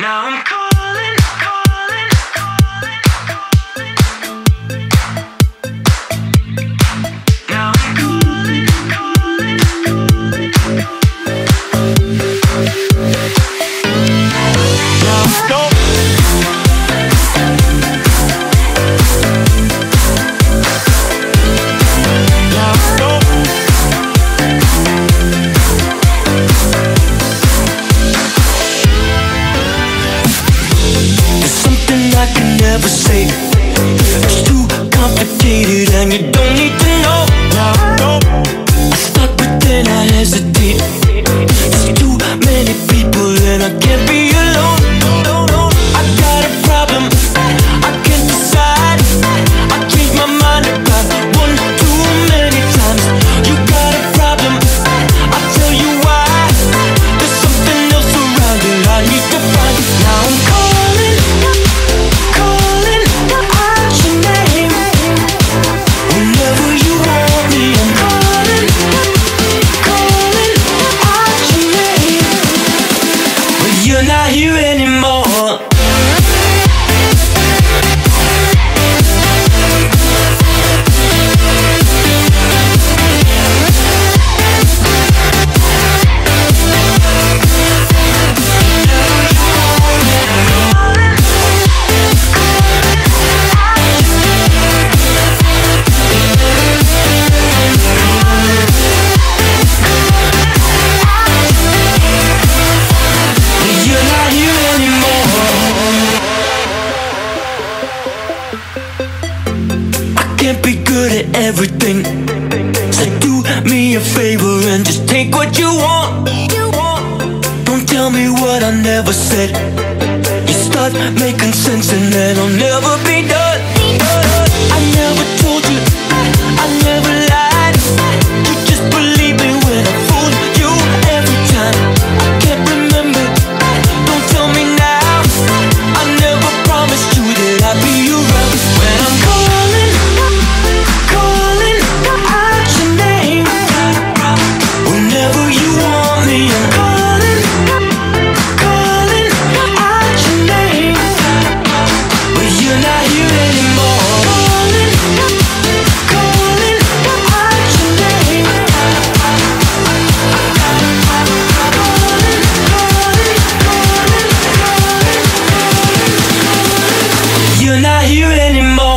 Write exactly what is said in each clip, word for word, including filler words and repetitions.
Now I'm calling, calling, calling, calling. Now I'm calling, calling, calling. Now I'm calling. Never say it's too complicated and you don't need to know. I start but then I hesitate. There's too many people and I can't be alone. I got a problem, I can't decide. I change my mind about one too many times. You got a problem, I'll tell you why. There's something else around that I need to find. Now I'm calling, calling out your name. Whenever you want me, I'm calling, calling out your name. But you're not here anymore. Can't be good at everything, so do me a favor and just take what you want. Don't tell me what I never said. You start making sense and then I'll never be done. I never told you, I never lied. You just believe me when I fool you every time. I can't remember, don't tell me now. I never promised you that I'd be around when I'm calling, calling out your name. Whenever you want me, I'm calling, calling out your name. But you're not here anymore. Calling, calling out your name. Calling, calling, calling. You're not here anymore.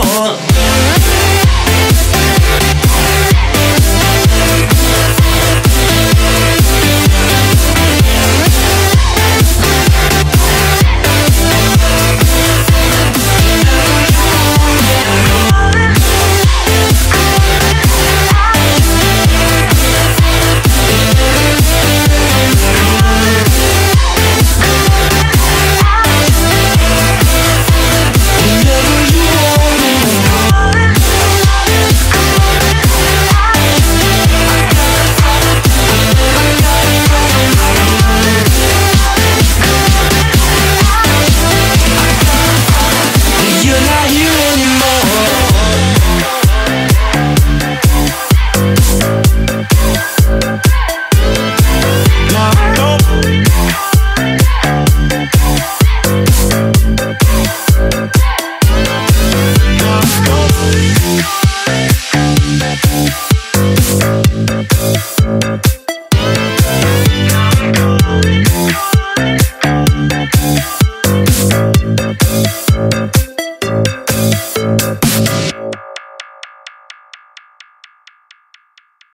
Calling, calling, calling.